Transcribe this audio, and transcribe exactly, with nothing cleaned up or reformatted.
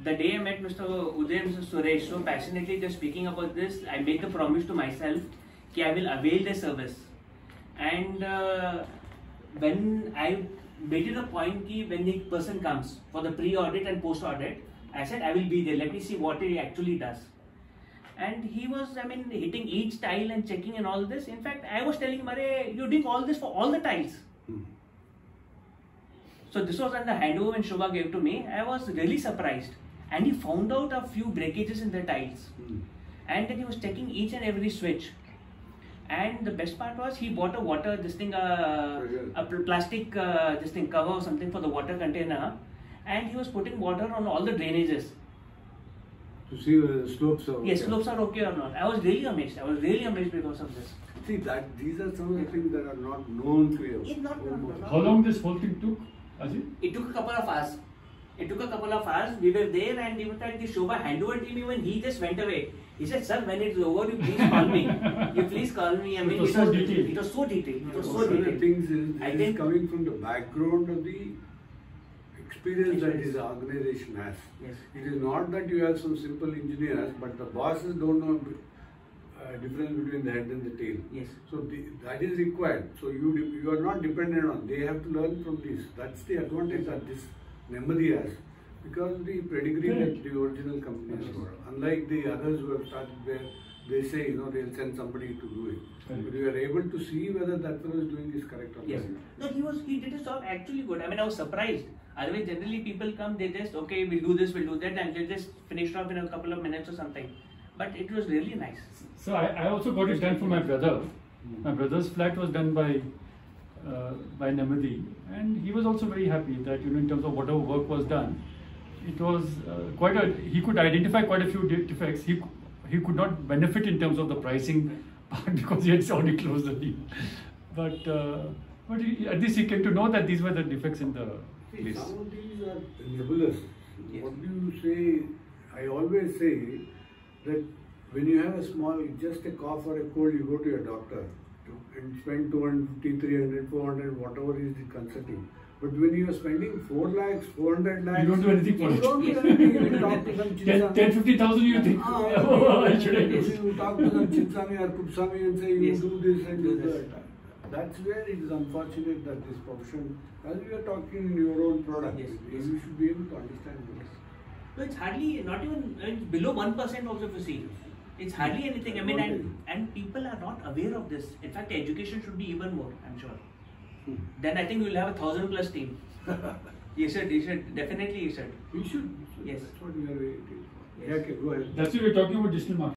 the day I met Mister Uday and Mister Suresh so passionately just speaking about this, I made the promise to myself that I will avail their service. And uh, when I made it a point that when the person comes for the pre-audit and post-audit, I said I will be there. Let me see what he actually does. And he was, I mean, hitting each tile and checking and all this. In fact, I was telling him, Arey, you're doing all this for all the tiles. Hmm. So this was on the handover when Shobha gave to me. I was really surprised. And he found out a few breakages in the tiles. Hmm. And then he was checking each and every switch. And the best part was he bought a water, this thing, uh, a plastic, uh, this thing cover or something for the water container. And he was putting water on all the drainages. To see whether the slopes are okay. Yes, slopes are okay or not. I was really amazed. I was really amazed because of this. See, that these are some of the things that are not known to you. It's not known. How long this whole thing took, Ajay? It took a couple of hours. It took a couple of hours. We were there, and in fact, the Shobha handed to me when he just went away. He said, "Sir, when it's over, you please call me. You please call me." I mean, it was it so was, detailed. It was so detailed. It was so One detailed. of the things is, I this think is coming from the background of the experience that this organization has. Yes. It is not that you have some simple engineers, but the bosses don't know uh, difference between the head and the tail. Yes. So the, that is required. So you you are not dependent on. They have to learn from this. That's the advantage that this Nemmadi has, because the pedigree that the original companies yes. were. Unlike the others who have started where they say, you know, they'll send somebody to do it. Right. But you are able to see whether that fellow is doing this correct or yes. not. No, he was. He did his job actually good. I mean, I was surprised. Otherwise, generally people come, they just, okay, we'll do this, we'll do that, and they just finish it off in a couple of minutes or something. But it was really nice. So I, I also got it done for my brother. My brother's flat was done by uh, by Nemmadi, and he was also very happy that, you know, in terms of whatever work was done, it was uh, quite a, he could identify quite a few defects. He he could not benefit in terms of the pricing part because he had already closed the deal. But uh, but he, at least he came to know that these were the defects in the place. Some of these are nebulous. Yes. What do you say? I always say that when you have a small, just a cough or a cold, you go to your doctor and spend two hundred fifty, three hundred, four hundred, whatever is the consulting. But when you are spending four lakhs, four hundred lakhs, you don't do anything for you it. don't do anything. You talk to some ten, ten, fifty thousand, you think, ah, oh, I should have you talk to some Chinsami or Kupsami and say, you yes. do this and do do that. That's where it is unfortunate that this profession, as we are talking in your own product, yes. Yes. you should be able to understand this. No, it's hardly, not even, I mean, below one percent also if you see. It's hardly anything. I mean, and, and people are not aware of this. In fact, education should be even more, I'm sure. Hmm. Then I think we'll have a thousand plus team. You should, you should, definitely you should. You should. Yes. That's what we are waiting for. Yes. Yeah, okay, go ahead. That's what we're talking about digital marketing.